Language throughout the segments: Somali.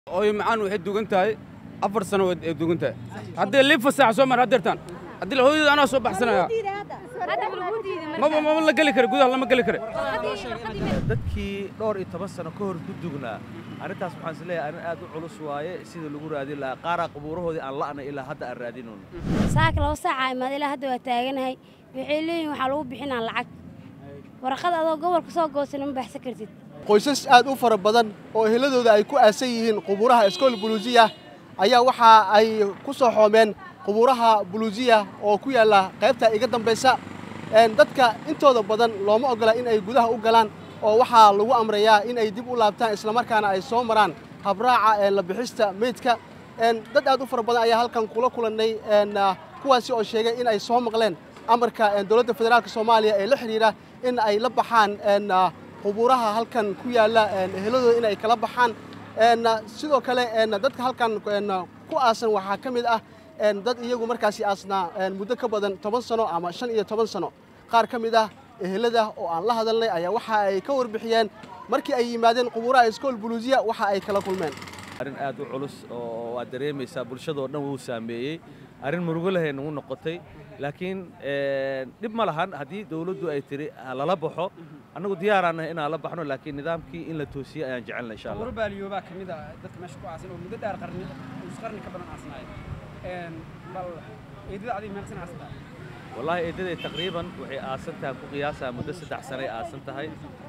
oo macaan waxay dugan tahay 4 sano ay dugan tahay hadii la fasax soo mar hadirtan hadii la hooyada ana soo baxsanaya ma la gali karo gudaha lama gali karo dadkii dhowr iyo 10 sano ka hor ku dugnaa arintaas waxaan isleeyahay arin aad u culus waaye sida lagu raadin lahaa qaara qubuurahoodii aan la'ana ilaa hadda aan raadinayno saaka loo saaca imaad ilaa hadda waa taaganahay waxay leeyihiin waxa lagu bixinaa lacag warqad adoo gobolka soo goosan ma baxsan kartid qoysas aad u fara badan oo eheladooda ay ku aasan yihiin qubuuraha iskool buluusiya ayaa waxa ay ku soo xoomeen qubuuraha buluusiya oo ku yaala qaybta iga dambaysa dadka intooda badan looma ogola in ay gudaha u galaan oo waxaa lagu amrayaa in ay dib u laabtaan isla markaana ay soo maraan habraaca la bixista meydka dad aad u fara badan ayaa halkan kula kulannay kuwaasi oo sheegay in ay soo maqleen amarka dowladda federaalka Soomaaliya ee la xiriira in ay la baxaan qubuuraha halkan ku yaala eheladooda in ay kala baxaan sidoo kale dadka halkan ku aasan waxaa ka mid ah dad iyagu markaasi aasnaa muddo ka badan 10 sano ama 15 sano qaar ka mid ah ehelada oo aan la hadalnay ayaa waxa ay ka warbixiyeen markii ay yimaadeen qubuuraha iskool buluusiya waxa ay kala kulmeen arin aad u culus oo aad dareemaysaa bulshada oo dhan wuu saameeyay arin murugo lahayn uu noqotay laakiin dib ma lahan hadii dawladdu ay tiri lala baxo anagu diyaarana in aan la baxno laakiin nidaamkii in la toosiyo ayaan jecelnahay insha Allah Urbaaliyoba kamida dadka meesha ku aasan oo muddo dheer qarni ka badan aasnaay bal eedada adii meeqsan aasnaay wallahi eedada taqriiban waxay aasantahay ku qiyaasaa muddo 3 sano ay aasantahay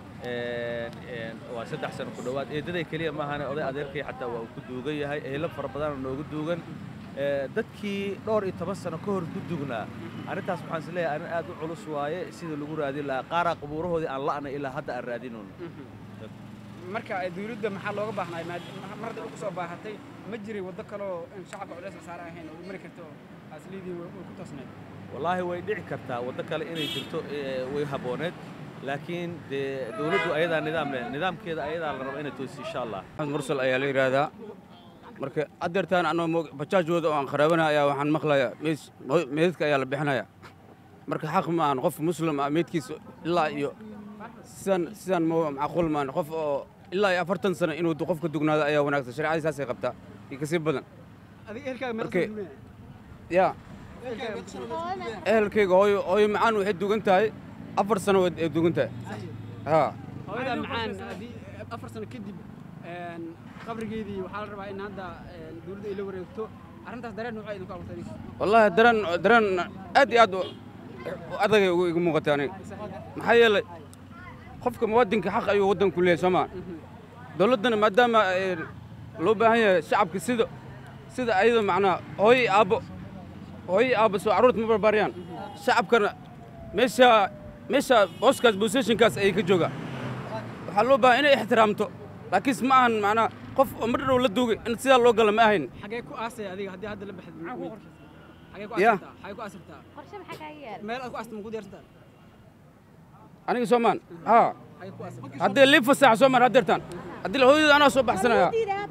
waa 3 sano ku dhawaad eedada kaliya ma ahan oday adeerkay xataa waa ku duugan yahay ehelab fara badan oo noogu duugan dadkii dhowr iyo 10 sano ka hor ku dugnaa arintaas waxaan isleeyahay arin aad u culus waaye sida lagu raadin lahaa qaara qubuurahoodii aan la'ana ilaa hadda aan raadinayno marka dawladda maxaa looga baahnaa marada ugu soo baahatay ma jiray wado kale oo shacabka culays saar ahayn oo mari karto asliidii way ku toosneed wallahi way dhici kartaa wado kale inay jirto way habooneed laakiin dawladdu ayadaa nidaamkeeda ayadaa la rabo inay toosiyo insha Allah mursal ayaa la yiraahdaa marka adeertaan anoo bajaajooda oo aan qaraabana ayaa waxaan maqlayaa meedka ayaa la bixinaya marka xaq ma aan qof muslim ah meedkiisa ilaa iyo sidan macquul ma qof oo ilaa 40 sano inuu qofka dugnaado ayaa wanaagsan shariicada saasay qabtaa ka sii badan adiga ehelkaaga meeqsan ya ehelkayga hooyo macaan waxay dugan tahay 4 sano ay dugan tahay hooyada macaan 4 sano kadib qabrigeedii waxaa la rabaa in hadda dawladda ay la wareegto arrintaas dareen nooca idinku abuurtay wallahi dareen aad iyo aad adag igu muuqatay aniga maxaa yeelay qofka muwaadinka xaq ayuu waddanku leeyahay Soomaa dawladdana maadaama loo baahan yahay shacabka sida ayada macnaa hooyo aabo soo caruurta ma barbariyaan shacabkana meesha booskaas positionkaas ay ka joogaan waxaa loo baahan inay ixtiraamto laakiin ma ahan macnaa qof mar dhow la duugay in sidaa loo gala ma ahayn xagee ku aasay adiga hadii hadda la baxdo xagee ku aasirtaa qorshe maxaa kaaga yaal meel aad ku aastay ma ku diyaarsataa aniga Soomaan hadii la fasax soo mar hadirtan hadii la hooyada ana soo baxsanaya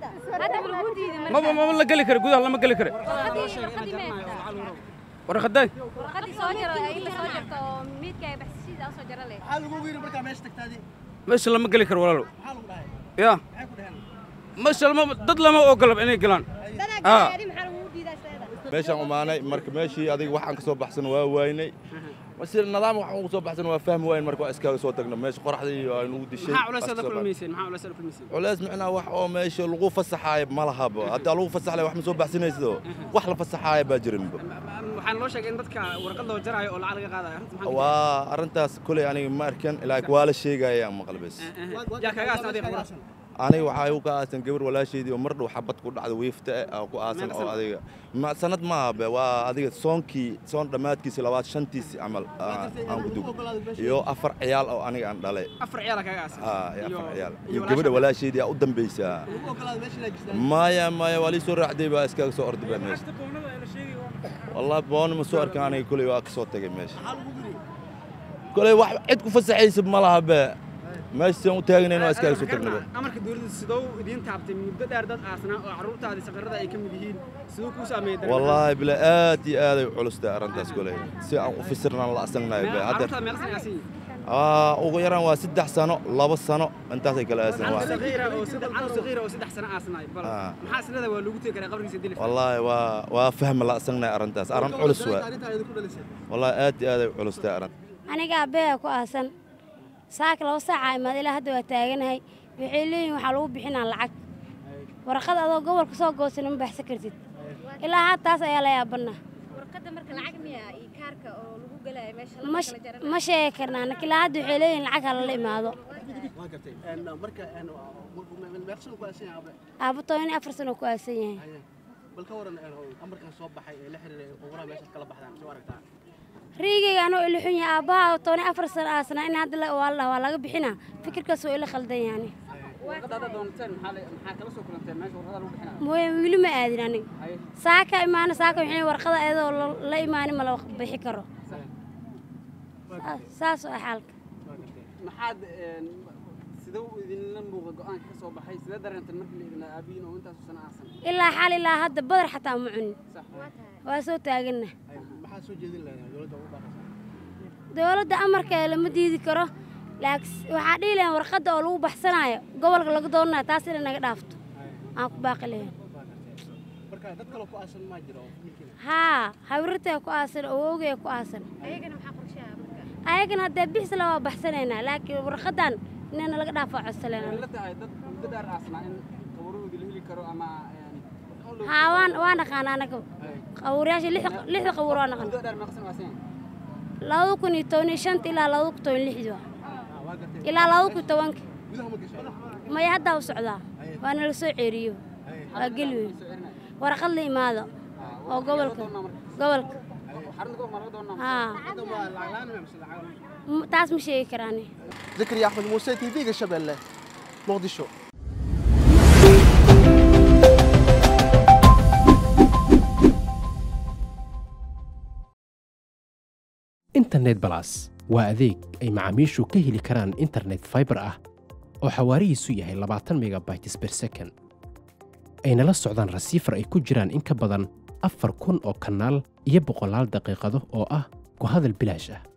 ma la gali karo gudaha lama gali karo warqaday soo jaro ay la soo jarto meedka ay baxsida soo jaro leh waxa lagu wiiri marka meesha tagtaadi meesha lama gali karo walaalo ya meesha dad lama ogola inay galaan meeshaan umaanay marka meeshii adiga waxaan ka soo baxsan waa waynay sida nidaam waxaan ugu soo baxsan waa fahmi wayn marka waa iskaaga soo tagno meesha qoraxdii waa inuu dishay maxaa culays macnaa wax oo meesha lagu fasaxaay ma lahaba hadda lagu fasaxlay wax ma soo baxsanayso wax la fasaxaay baa jirin waxaan loo sheegay in dadka warqadda jaraayo oo lacag laga qaadayo waa arintaas kulay aniga ma arkan ilaa waa la sheegaya maqalbis yaa kaga asaaday aniga waxa uu ka aasan gabar walaasheedii oo mar dhow xabad ku dhacdo wiifta ah ku aasan oo adiga ma sanad ma aha waa adiga soon dhamaadkiisa 25tiisi amal aan ku dug iyo 4 ciyaal oo aniga aan dhalay 4 ciyaal kaga aasan 4 ciyaal iyo gabadha walaasheedii u dambaysaa maya wali soo raacday baa iskaga soo orday meesha wallahi boon ma soo arkaan aniga kulay waa ka soo tagay meesha kulay wax cid ku fasaxaysa ma laha ba meeshaan u taagnayno iskaaga soo tagnaba amarka dawladda sidoo idin taabtay muddo dheer dad aasna oo caruurtaada saqarada ay ka mid yihiin sidoo ku saameeyay wallahi bila aad iyo aad ay culus tahay arintaas kulay si aan u fasirnaan la asagnaay ba hadda ugu yaraan waa 3 sano 2 sano intaasay kala aasan waa صغيرة أو 6 سنة أصنعي بل محاسن هذا ولو قلت لك قبل يسدي والله وفهم لا أسنى أرنتاس أرن علوس والله آتي هذا علوس تأرن أنا قابل أكو أحسن ساك لو ساعة ما إلى هذا وتاجن هاي بحيلين وحلو بحنا العك ورقد هذا قبل كسوق قوسنا بحس كرتيت إلا هذا تاس يلا يا بنا ورقد مرك العك ميا يكارك أو لو قلا مش كرنا أنا كل هذا بحيلين العك على اللي ما هذا أبو طويني أفرسنا كويسين بالكورن أمريكا صوب حي لحر قبورها ماشي كلا بحدان شو رأيك ريجي أنا اللي حني أباه طويني أفرسنا أصلا إن هذا والله بحنا فكر كسوء اللي خلدين يعني ورقد هذا دونتين محاكلة سكرتين ماشي ورقد لو بحنا مو ويلو ما أدري أنا ساكا إيمان ساكا الحين ورقد هذا لا إيمان ما لو بحكره ساس حالك محاد سدو إذن لمبوغ قان كسو بحي سدا درنت المركل إذن أبين وأنت سنة أحسن إلا حال إلا هذا بدر حتى معن صح واسو تاجنا محاد سو جديد له دولة أمريكا لما ديدي كره لكن وحدي له ورقد أولو بحسنايا قبل لقى دورنا تاسير إنك دافت أكو باقي له marka dadka loo ku aasan ma jiro ها حورتها كو أصل أوجي كو أصل أيقنا محق رشاة أيقنا هذا بيحصل لو بحسنينا لكن ورقدان إننا لقى دافع عسلنا لا تعي دد دار أصلا إن قبرو اللي هلي كرو أما يعني ها وانا كان أنا قورياش لحق قورانا كان دد دار مقسم واسين لو كنت توني شنت إلى لو كنت توني لحجوا إلى لو كنت تونك ما يهدا وسعدا وأنا لسه عريو أقلوي ورق اللي ماذا أو قبلك ها تاس مشي كراني ذكري أحمد موسى تي في الشباب مقدشو internet balas waa adeeg ay macaamiishu ka heli karaan internet fiber ah oo xawaarihiisu yahay 20 megabytes per second ayna la socdaan rasiifar ay ku jiraan in ka badan 4,000 oo kanaal iyo boqolaal daqiiqado oo ah ku hadal bilaash ah